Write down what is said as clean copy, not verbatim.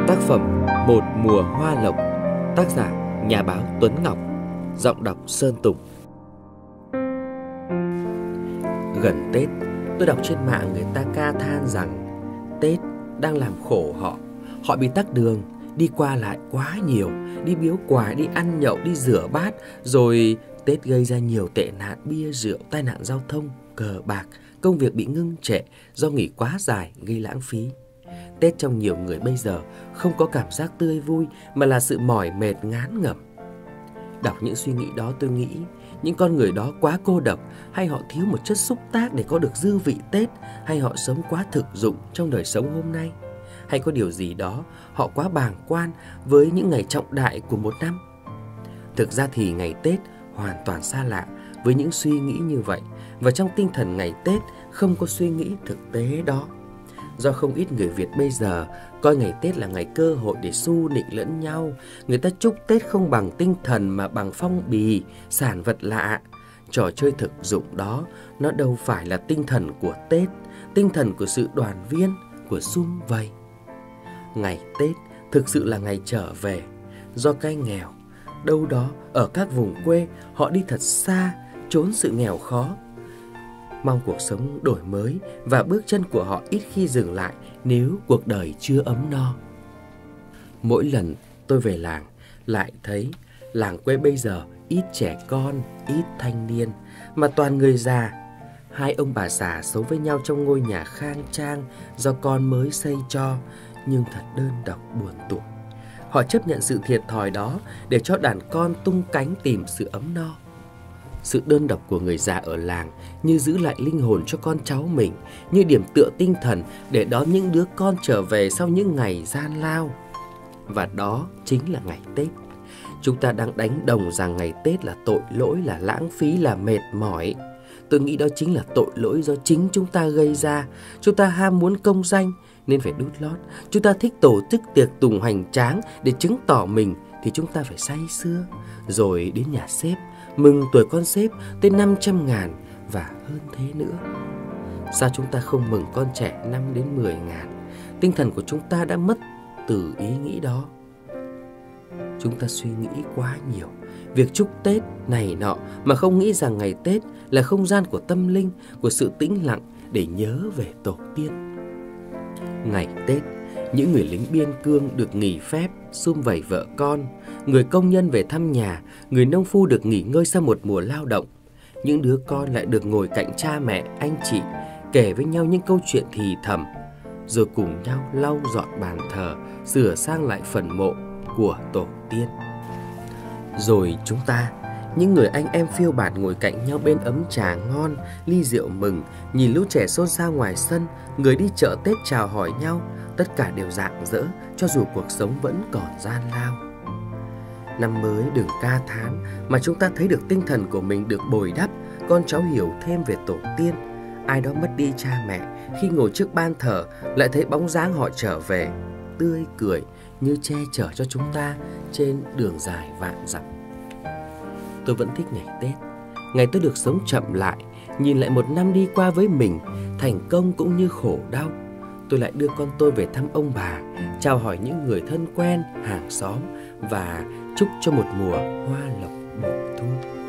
Tác phẩm Một mùa hoa lộc, tác giả nhà báo Tuấn Ngọc, giọng đọc Sơn Tùng. Gần Tết, tôi đọc trên mạng người ta ca than rằng Tết đang làm khổ họ. Họ bị tắc đường, đi qua lại quá nhiều, đi biếu quà, đi ăn nhậu, đi rửa bát. Rồi Tết gây ra nhiều tệ nạn bia rượu, tai nạn giao thông, cờ bạc, công việc bị ngưng trệ do nghỉ quá dài gây lãng phí. Tết trong nhiều người bây giờ không có cảm giác tươi vui mà là sự mỏi mệt ngán ngẩm. Đọc những suy nghĩ đó tôi nghĩ những con người đó quá cô độc, hay họ thiếu một chất xúc tác để có được dư vị Tết, hay họ sống quá thực dụng trong đời sống hôm nay, hay có điều gì đó họ quá bàng quan với những ngày trọng đại của một năm. Thực ra thì ngày Tết hoàn toàn xa lạ với những suy nghĩ như vậy, và trong tinh thần ngày Tết không có suy nghĩ thực tế đó. Do không ít người Việt bây giờ coi ngày Tết là ngày cơ hội để xu nịnh lẫn nhau. Người ta chúc Tết không bằng tinh thần mà bằng phong bì, sản vật lạ. Trò chơi thực dụng đó nó đâu phải là tinh thần của Tết, tinh thần của sự đoàn viên, của sum vầy. Ngày Tết thực sự là ngày trở về. Do cái nghèo, đâu đó ở các vùng quê họ đi thật xa, trốn sự nghèo khó. Mong cuộc sống đổi mới và bước chân của họ ít khi dừng lại nếu cuộc đời chưa ấm no. Mỗi lần tôi về làng lại thấy làng quê bây giờ ít trẻ con, ít thanh niên, mà toàn người già. Hai ông bà già sống với nhau trong ngôi nhà khang trang do con mới xây cho, nhưng thật đơn độc buồn tủi. Họ chấp nhận sự thiệt thòi đó để cho đàn con tung cánh tìm sự ấm no. Sự đơn độc của người già ở làng như giữ lại linh hồn cho con cháu mình, như điểm tựa tinh thần để đón những đứa con trở về sau những ngày gian lao. Và đó chính là ngày Tết. Chúng ta đang đánh đồng rằng ngày Tết là tội lỗi, là lãng phí, là mệt mỏi. Tôi nghĩ đó chính là tội lỗi do chính chúng ta gây ra. Chúng ta ham muốn công danh nên phải đút lót. Chúng ta thích tổ chức tiệc tùng hoành tráng để chứng tỏ mình thì chúng ta phải say sưa. Rồi đến nhà sếp mừng tuổi con sếp tới 500.000 và hơn thế nữa. Sao chúng ta không mừng con trẻ 5 đến 10.000? Tinh thần của chúng ta đã mất từ ý nghĩ đó. Chúng ta suy nghĩ quá nhiều việc chúc Tết này nọ mà không nghĩ rằng ngày Tết là không gian của tâm linh, của sự tĩnh lặng để nhớ về tổ tiên. Ngày Tết, những người lính biên cương được nghỉ phép sum vầy vợ con, người công nhân về thăm nhà, người nông phu được nghỉ ngơi sau một mùa lao động. Những đứa con lại được ngồi cạnh cha mẹ, anh chị, kể với nhau những câu chuyện thì thầm, rồi cùng nhau lau dọn bàn thờ, sửa sang lại phần mộ của tổ tiên. Rồi chúng ta, những người anh em phiêu bạt ngồi cạnh nhau bên ấm trà ngon, ly rượu mừng, nhìn lũ trẻ xôn xao ngoài sân, người đi chợ Tết chào hỏi nhau, tất cả đều rạng rỡ cho dù cuộc sống vẫn còn gian lao. Năm mới đừng ca thán mà chúng ta thấy được tinh thần của mình được bồi đắp, con cháu hiểu thêm về tổ tiên. Ai đó mất đi cha mẹ, khi ngồi trước ban thờ lại thấy bóng dáng họ trở về, tươi cười như che chở cho chúng ta trên đường dài vạn dặm. Tôi vẫn thích ngày Tết, ngày tôi được sống chậm lại, nhìn lại một năm đi qua với mình, thành công cũng như khổ đau. Tôi lại đưa con tôi về thăm ông bà, chào hỏi những người thân quen, hàng xóm và chúc cho một mùa hoa lộc bội thu.